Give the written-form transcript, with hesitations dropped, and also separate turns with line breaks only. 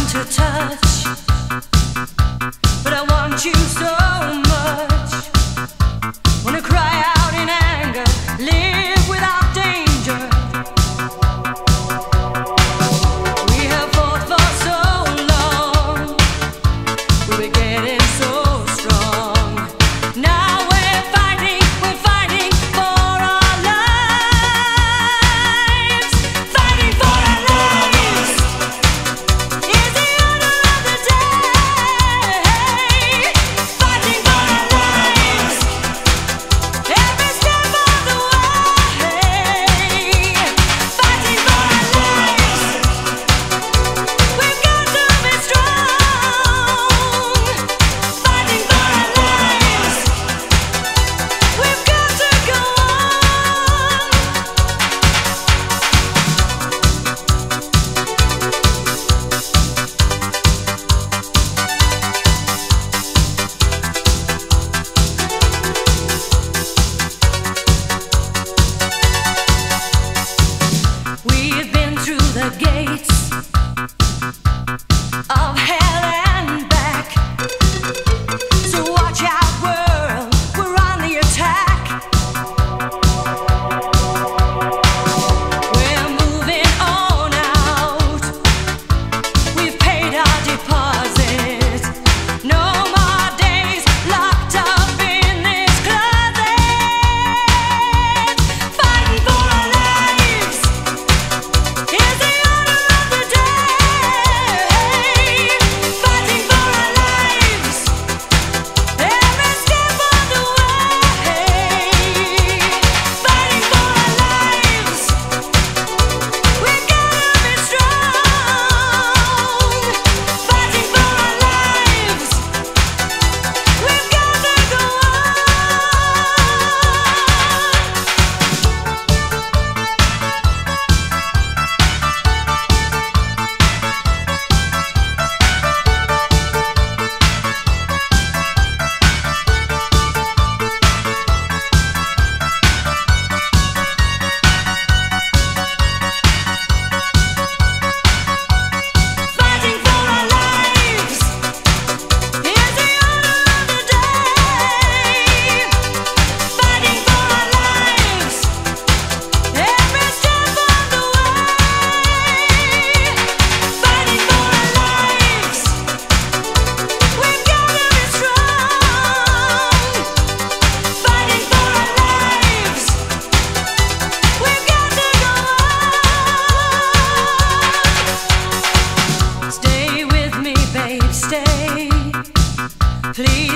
to touch, but I want you so much. Wanna cry out in anger, live without danger. We have fought for so long, we were getting so strong. Now we're fighting for our lives. Fighting for our lives is the order of the day. Fighting for our lives, every step of the way. Fighting for our lives, we've got to be strong. Fighting for our lives, we've got to go on. We've been through the gates of hell and back. So watch out, world, we're on the attack. We're moving on out. We've paid our deposit. No more days locked up in this closet. Fighting for our lives is the order of the day. Fighting for our lives, every step of the way. Fighting for our lives, we've got to be strong. Fighting for our lives, we've got to go Fighting for our lives is the order of the day. Fighting for our lives, every step of the way. Fighting for our lives, we've got to be strong. Fighting for our lives, we've got to go on. Stay with me, babe, stay. Please.